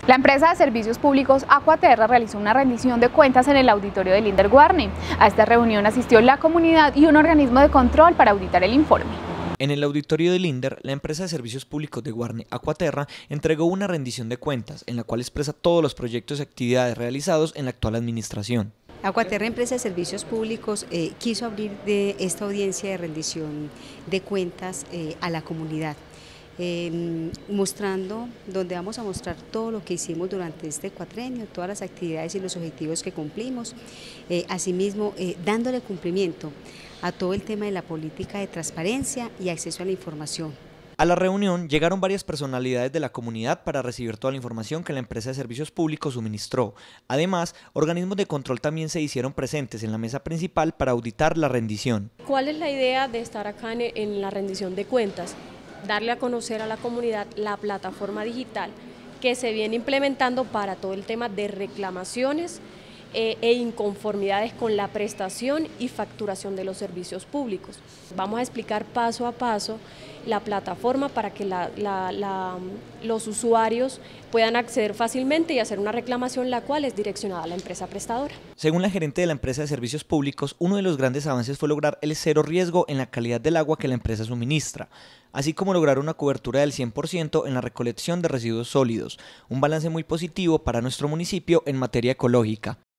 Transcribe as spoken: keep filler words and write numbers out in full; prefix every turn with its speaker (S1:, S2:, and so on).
S1: La empresa de servicios públicos Aquaterra realizó una rendición de cuentas en el auditorio del Linder Guarne. A esta reunión asistió la comunidad y un organismo de control para auditar el informe.
S2: En el auditorio del Linder, la empresa de servicios públicos de Guarne, Aquaterra, entregó una rendición de cuentas en la cual expresa todos los proyectos y actividades realizados en la actual administración.
S3: Aquaterra, empresa de servicios públicos, eh, quiso abrir de esta audiencia de rendición de cuentas eh, a la comunidad. Eh, mostrando, donde vamos a mostrar todo lo que hicimos durante este cuatrenio, todas las actividades y los objetivos que cumplimos, eh, asimismo eh, dándole cumplimiento a todo el tema de la política de transparencia y acceso a la información.
S2: A la reunión llegaron varias personalidades de la comunidad para recibir toda la información que la empresa de servicios públicos suministró. Además, organismos de control también se hicieron presentes en la mesa principal para auditar la rendición.
S4: ¿Cuál es la idea de estar acá en, en la rendición de cuentas? Darle a conocer a la comunidad la plataforma digital que se viene implementando para todo el tema de reclamaciones eh, e inconformidades con la prestación y facturación de los servicios públicos. Vamos a explicar paso a paso la plataforma para que la, la, la, los usuarios puedan acceder fácilmente y hacer una reclamación, la cual es direccionada a la empresa prestadora.
S2: Según la gerente de la empresa de servicios públicos, uno de los grandes avances fue lograr el cero riesgo en la calidad del agua que la empresa suministra, así como lograr una cobertura del cien por ciento en la recolección de residuos sólidos, un balance muy positivo para nuestro municipio en materia ecológica.